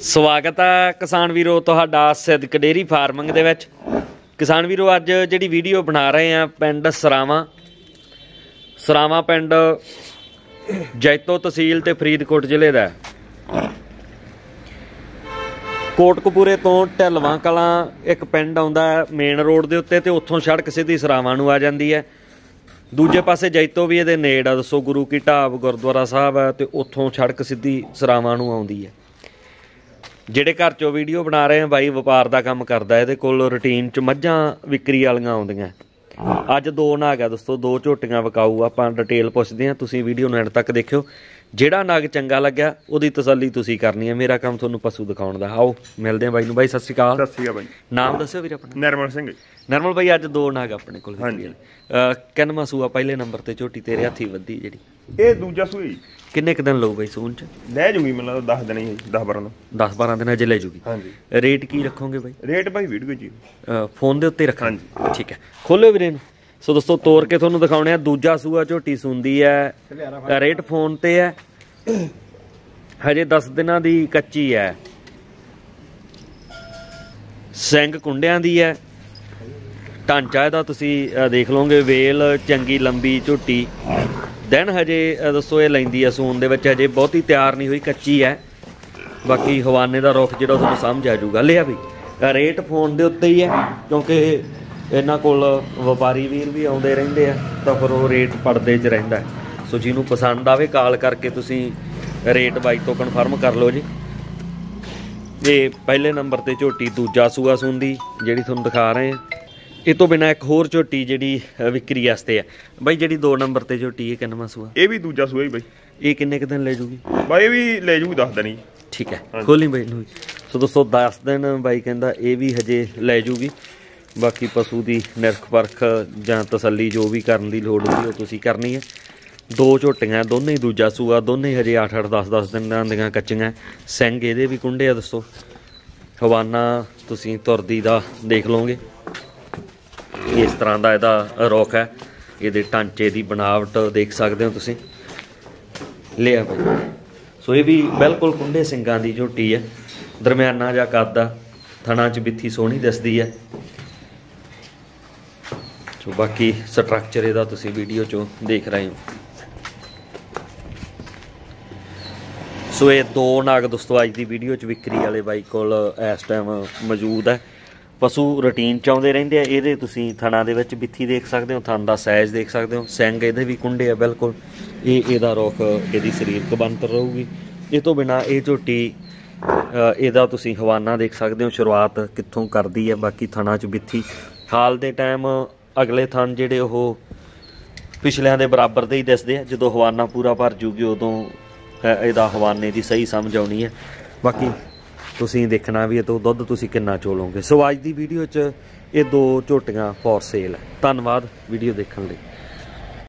स्वागत है किसान वीरो तुहाडा सिद्दक डेयरी फार्मिंग दे विच। किसान वीरो अज जिहड़ी वीडियो बना रहे हैं पिंड सरावां पिंड जैतो तहसील ते फरीदकोट जिले दा। कोटकपूरे तो ढिलवां कलां एक पिंड आउंदा मेन रोड दे उत्ते ते उत्थों सड़क सीधी सरावां नूं आ जांदी है। दूजे पासे जैतो भी इहदे नेड़ आ। दसो गुरु की ढाब गुरुद्वारा साहब है ते उत्थों सड़क सीधी सरावां नूं आउंदी है। ਜਿਹੜੇ घर चो वीडियो बना रहे हैं बाई व्यापार का काम करता है, कोल रूटीन च मझां विक्री वालियां आउंदियां। अज दो नाग है दोस्तों, दो झोटियां विकाऊ। आपां डिटेल पुछदे हां, तुसीं वीडियो नूं एंड तक देखियो। ਜਿਹੜਾ नाग चंगा लग्या ਉਹਦੀ तसल्ली तुसीं करनी है। मेरा काम ਤੁਹਾਨੂੰ पशु दिखाउण दा। आओ मिलदे हां बाई नूं। बाई सत श्री अकाल। सत श्री अकाल बाई। नाम दस्सिओ वीर अपना। नरमल सिंह। नरमल बाई अज दो नाग अपने कोल। किन्नवां सूआ पहले नंबर ते झोटी तेरे हत्थी वधी ਜਿਹੜੀ ਇਹ ਦੂਜਾ ਸੂਈ किन्ने क दिन लऊ बई सून च? ਲੈ ਜੂਗੀ ਮੈਨੂੰ 10 ਦਿਨ ਹੀ 10-12 ਦਿਨ। 10-12 दिन अजे ले जूगी। ਹਾਂਜੀ। रेट की रखोगे बई? रेट भाई वीडियो जी फोन दे उत्ते रखां। ਹਾਂਜੀ। ठीक है, खोलो वीरे नूं। सो दोस्तों तोड़ के तुहानूं दिखाउणे आ। दूजा सूआ झोटी सूंदी है। रेट फोन ते है, हजे 10 दिनां दी कच्ची है। सिंग कुंडियां दी है। ढांचा इहदा तुसीं देख लोगे। वेल चंगी लंबी झोटी। दिन हजे दसो ये लैंदी है सून दे विच, हजे बहुती तैयार नहीं हुई, कच्ची है। बाकी हवाने का रुख जो तुहानूं समझ आ जाऊगा। लिया भी रेट फोन के उत्ते ही है, क्योंकि इन्हां कोल व्यापारी वीर भी आउंदे रहिंदे आ, तां फिर वो रेट पड़दे च रहिंदा है। सो जिन्हों पसंद आवे कॉल करके तुसीं रेट बाई तो कन्फर्म कर लो जी। ये पहले नंबर ते झोटी दूजा सूआ सूंदी जिहड़ी तुहानूं दिखा रहे हैं। ਇਹ ਤੋਂ ਬਿਨਾ ਇੱਕ ਹੋਰ ਝੋਟੀ ਜਿਹੜੀ ਵਿਕਰੀ ਵਾਸਤੇ ਹੈ ਬਾਈ, ਜਿਹੜੀ 2 ਨੰਬਰ ਤੇ ਝੋਟੀ ਇਹ ਕਿੰਨਵਾਂ ਸੂਆ? ਇਹ ਵੀ ਦੂਜਾ ਸੂਆ ਹੀ ਬਾਈ। ਇਹ ਕਿੰਨੇ ਕੁ ਦਿਨ ਲੈ ਜੂਗੀ ਬਾਈ? ਇਹ ਵੀ ਲੈ ਜੂਗੀ 10 ਦਿਨ ਹੀ। ਠੀਕ ਹੈ, ਖੋਲੀ ਬਾਈ ਨੂੰ। ਸੋ ਦੋਸਤੋ 10 ਦਿਨ ਬਾਈ ਕਹਿੰਦਾ ਇਹ ਵੀ ਹਜੇ ਲੈ ਜੂਗੀ। ਬਾਕੀ ਪਸ਼ੂ ਦੀ ਨਿਰਖ ਪਰਖ ਜਾਂ ਤਸੱਲੀ ਜੋ ਵੀ ਕਰਨ ਦੀ ਲੋੜ ਹੁੰਦੀ ਉਹ ਤੁਸੀਂ ਕਰਨੀ ਹੈ। ਦੋ ਝੋਟੀਆਂ ਦੋਨੇ ਹੀ ਦੂਜਾ ਸੂਆ, ਦੋਨੇ ਹਜੇ 8-8 10-10 ਦਿਨਾਂ ਦੀਆਂ ਕੱਚੀਆਂ। ਸਿੰਘ ਇਹਦੇ ਵੀ ਕੁੰਡੇ ਆ ਦੋਸਤੋ। ਹਵਾਨਾ ਤੁਸੀਂ ਤੁਰਦੀ ਦਾ ਦੇਖ ਲਓਗੇ। इस तरह का यदा रुख है, ये ढांचे की बनावट देख सकते हो तुसी। लिया भाई। सो ये भी बिल्कुल कुंडे सिंगां की झोटी है। दरम्याना जा कद आ, थणा च बिथी सोहनी दिसदी है। सो बाकी स्ट्रक्चर इहदा तुसी वीडियो चो देख रहे हो। सो ये दो नाग दोस्तों अज की वीडियो च विक्री वाले बाई कोल इस टाइम मौजूद है। पशु रूटीन च आउंदे रहिंदे आ। इहदे तुसीं थणा दे विच बिथी देख सकते हो, थण दा साइज देख सकते हो। सिंग इहदे भी कुंडे आ बिल्कुल। इहदा रुख इहदी शरीरक बनतर रहूगी। इस तो बिना ये झोटी इहदा तुसीं हवाना देख सकते हो, शुरुआत कित्थों करदी है। बाकी थणा च बिथी हाल दे टाइम अगले थण जिहड़े ओह पिछलियां दे बराबर दे ही दिसदे आ। जदों हवाना पूरा भर जूगी उदों इहदा हवाने दी सही समझ आउणी है। बाकी तुसीं देखना भी है तो दुध तुसीं किन्ना चोलोगे। सो अज दी वीडियो च ये दो झोटियां फॉर सेल है। धन्नवाद वीडियो देखने लई।